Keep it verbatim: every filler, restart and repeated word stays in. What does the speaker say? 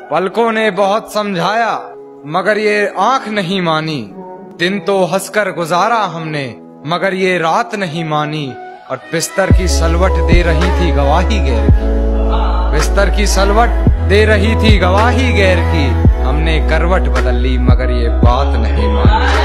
पलकों ने बहुत समझाया मगर ये आंख नहीं मानी। दिन तो हंसकर गुजारा हमने मगर ये रात नहीं मानी। और बिस्तर की सलवट दे रही थी गवाही गैर की, बिस्तर की सलवट दे रही थी गवाही गैर की। हमने करवट बदल ली मगर ये बात नहीं मानी।